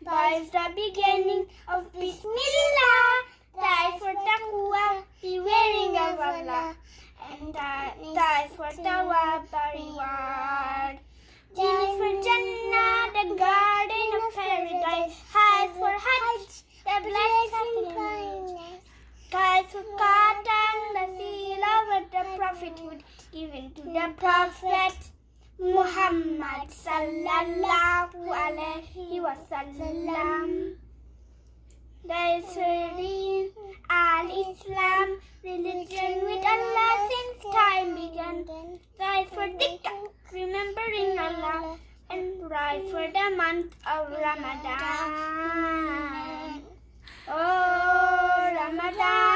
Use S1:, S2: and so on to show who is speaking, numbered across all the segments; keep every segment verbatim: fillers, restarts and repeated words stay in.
S1: By the beginning of Bismillah, die for taqwa, bewailing of Allah, and die, die for tawab, the reward. Jinn is for Jannah, the garden of paradise. Hajj for Hajj, the blessing. Kai for Qatan, the seal of the prophethood given to the Prophet Muhammad sallallahu alaihi wasallam. There is a al-Islam, religion with Allah since time began. Right for Bhikha, remembering Allah, and right for the month of Ramadan. Oh, Ramadan,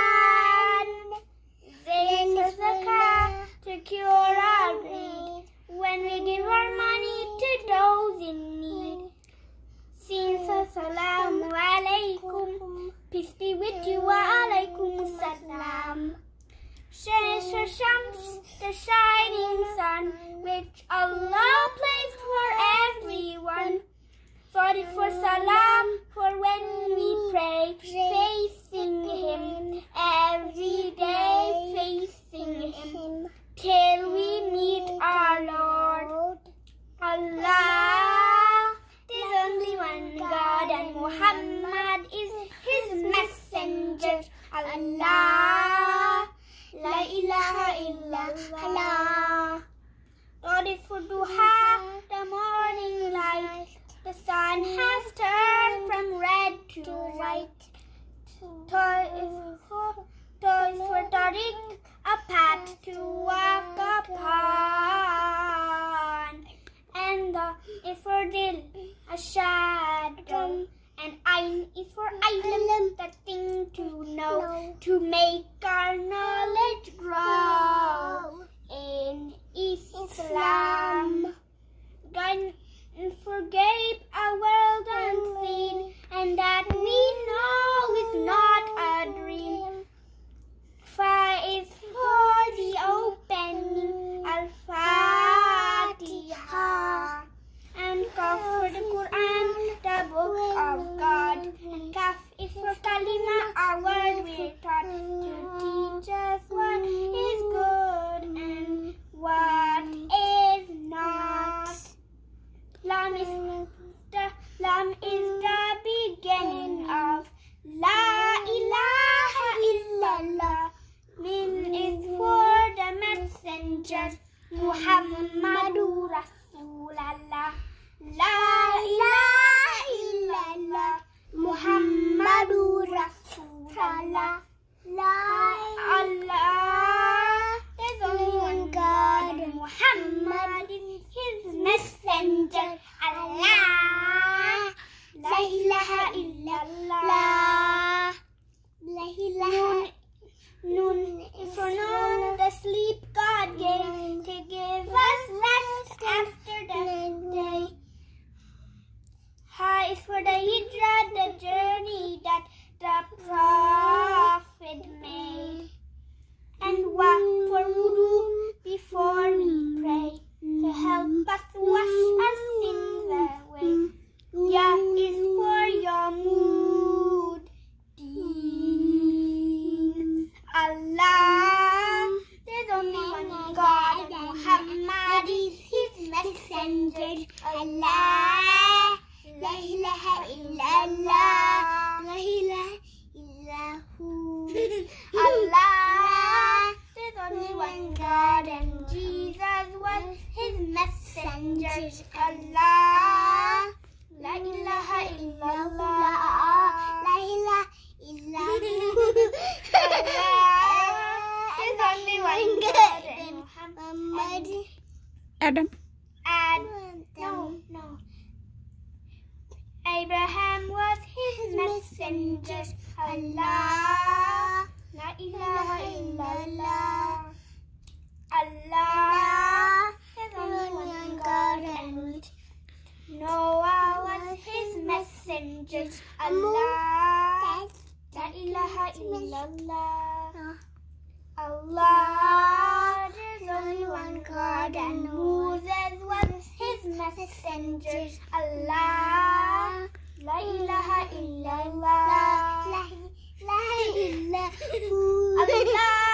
S1: Zain for Bhikha to cure our greed when we give our money to those in need. Assalamu alaikum, peace be with you, wa alaikum assalam. Shams for Shams, the shining sun, which Allah placed for everyone. Sorry for Salam, for when we pray, facing Him, every day facing Him, till we meet our Lord. Allah, there's only one God, and Muhammad is His messenger. Allah, la ilaha illallah. Lord is for duha, the morning light. The sun has turned from red to white. Toy is for, toy is for Tariq, a path to walk upon. And the is for Dil, a shadow. And Ain is for Ilm, the thing to know, to make our knowledge grow in Islam. God forgave a world unseen, and that we know is not a dream. Fa is for the opening, Al-Fatiha. And Kaf for the Quran, the book of God. And Kaf is for Kalima, a word we're taught to teach us what is good and what is not. Lam is the Lam is the beginning of La ilaha illallah. Mim is for the messenger Muhammadu Rasulallah. La ilaha illallah Muhammadu Rasulallah. La Allah, there's only one God, and Muhammad is His messenger. Allah, la ilaha illallah. La ilaha. Noon is for noon, the sleep God gave to give us rest after the day. Ha is for the hijrah, the journey that the Prophet made. And Wa for wudu, before we pray, to help us wash our sins away. Ya is for your mood. Deen. Allah, there's only one God, and Muhammad is His messenger. Allah, la ilaha illallah, la ilaha illahu. Allah, there's only one God, and Jesus was His messenger. Allah, la ilaha illallah, la ilaha illahu. There's only one God, and Muhammad.
S2: Adam.
S1: Adam. No, no. Abraham was His messenger. Allah, la ilaha illallah. Allah, there's only one God, and Noah was His messenger. Allah, la ilaha illallah. Allah, there's only one God, and Moses was His messenger. Allah, La ilaha illallah. La ilaha illallah. Allah